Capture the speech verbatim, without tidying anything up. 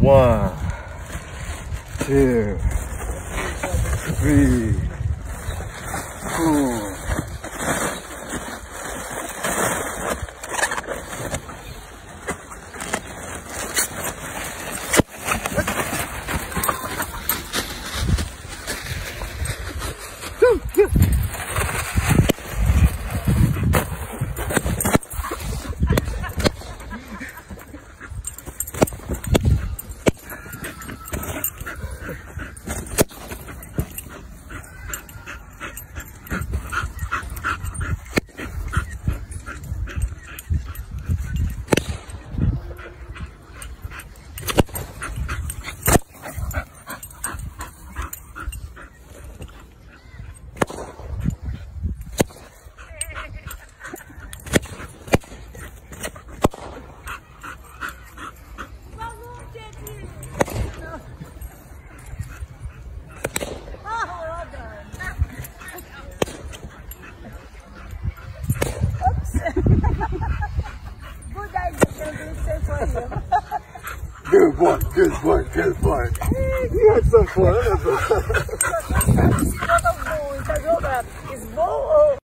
One, two, three, four. Good boy, good boy, good boy. You had some fun.